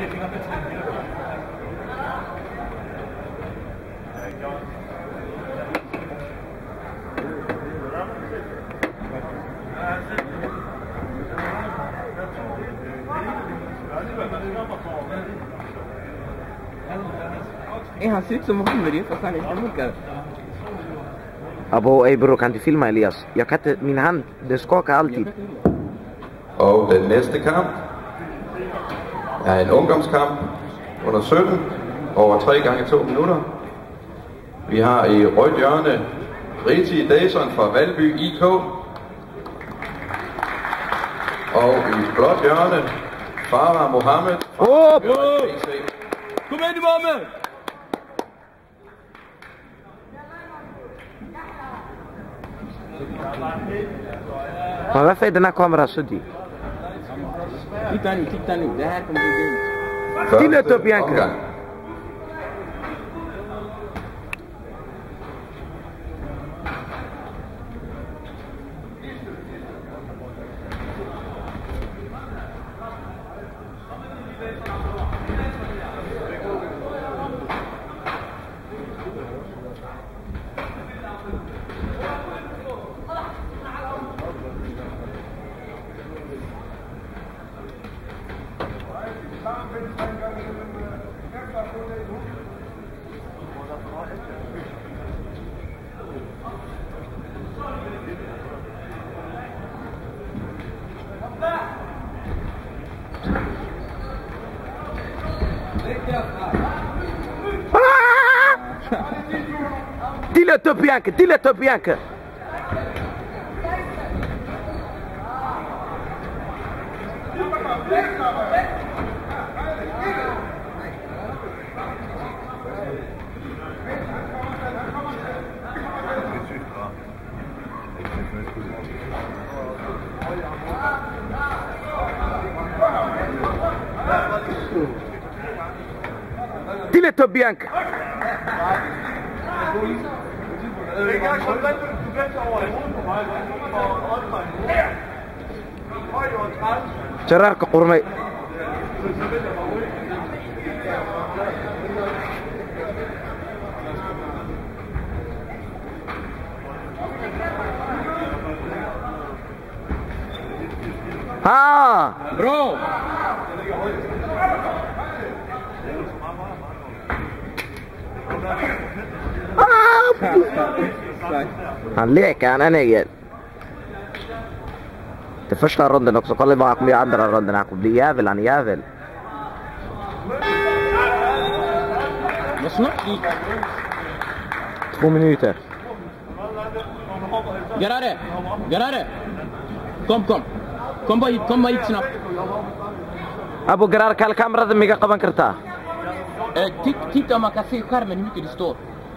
Han ser ut som Mohammed fast han är inte mörkare. Abo, ey bror, kan du filma Elias? Jag kan inte, min hand, det skakar alltid. Og den næste kamp er en ungdomskamp under 17 over 3 gange 2 minutter. Vi har i rødt hjørne Riti Dayson fra Valby IK. Og i blåt hjørne Farah Mohammed fra BC. Kom igen Mohammed! Men varför är den här kameran suddig? Titta nu, det här kommer bli grymt. Stilla upp Bianca. Omgang. Dilla Bianca. Dilla Bianca. Cerarka qurmay. Ha! Bro! Han leker, han är neger. Det första ronden också, kolla vad han kommer göra andra ronden. Han kommer bli jävel, han är jävel. Vad snabbt gick. 2 minuter. Garare! Kom bara hit snabbt. Abu Garar kall kameran mega qaban kartaa. Titta om man kan se skärmen hur mycket det står.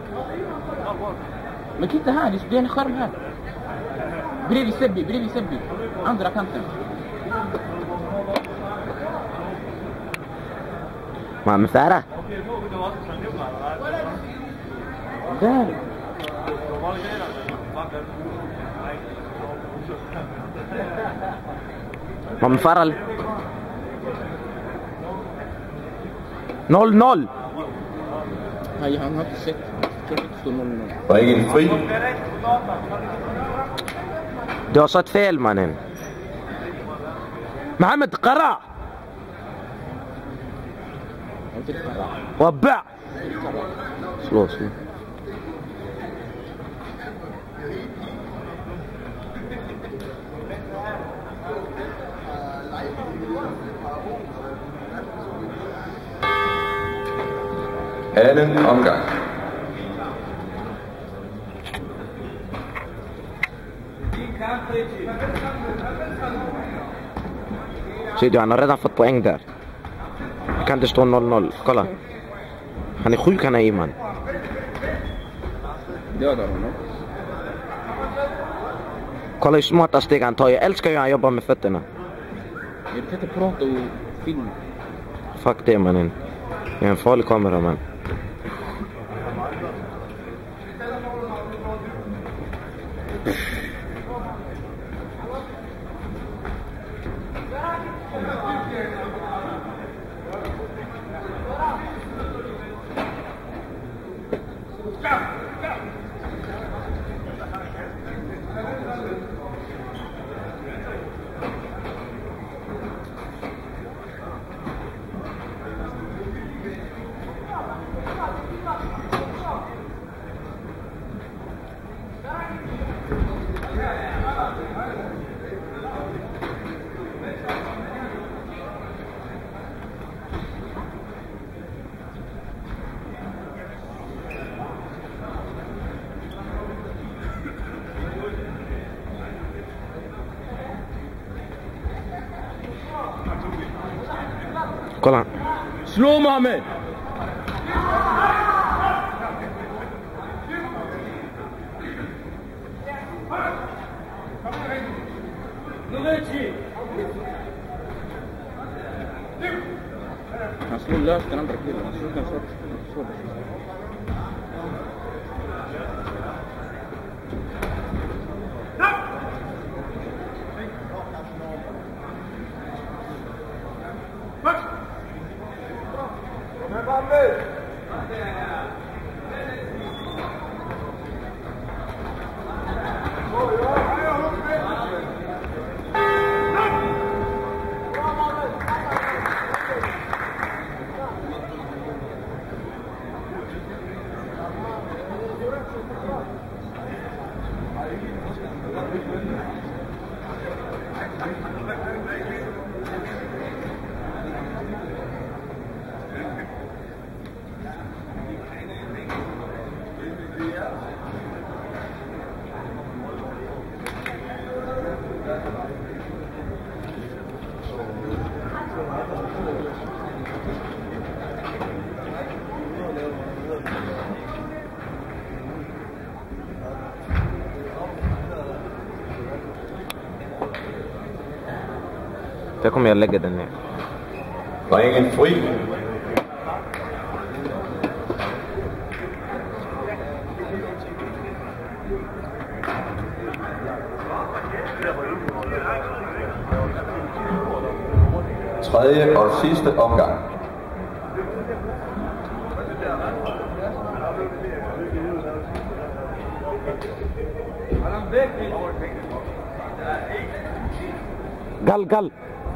Men titta här, det är en skärm här. Bredvid Sebbi. Andra kanten. Man Farah. Där. Man Farah. 0-0. Nej, han har inte sett. Det står 0-0. Der er ikke en fri. Du har satt fel mannen. Mohammed Qara. وبع سلو Anden omgang. Se du, han har redan fått poäng där. Kan det stå 0-0? Kolla. Han är sjuk, han är Iman. Dödar honom. Kolla hur smarta steg han tar. Jag älskar hur han jobbar med fötterna. Jag kan inte prata och filma. Fuck det mannen. Jag är en farlig kamera man. Kolla. Slå Mohammed! Han slår löst den andra killen. Han slår den så. Der kommer jeg lægge den her. Ringen fri. Tredje og sidste omgang. Gal.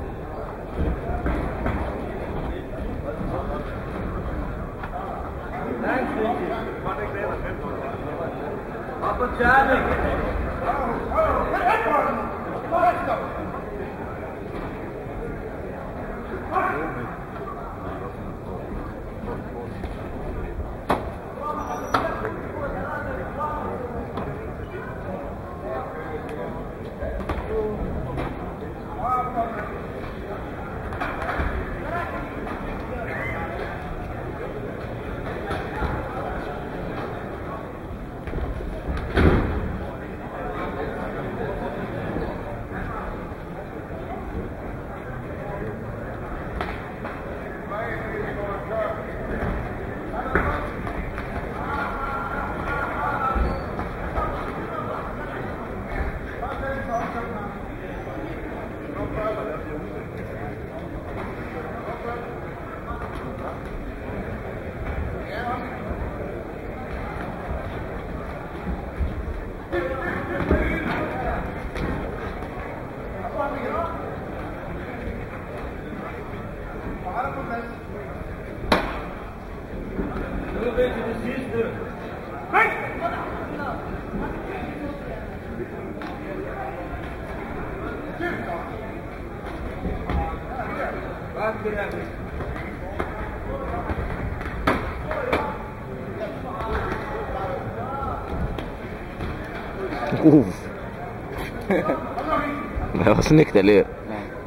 Det var snyggt, eller hur?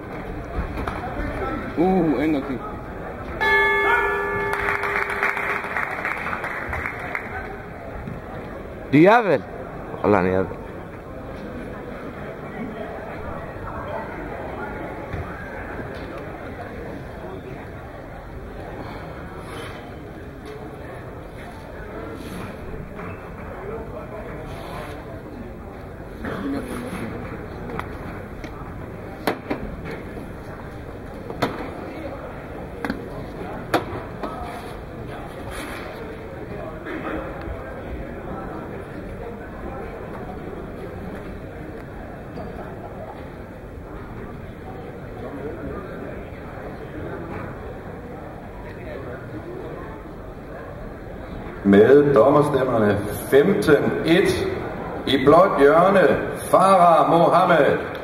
En gång till. Du jävel! Alla han är jävel. Med dommerstemmerne 15-1 i blåt hjørne, Farah Mohammed.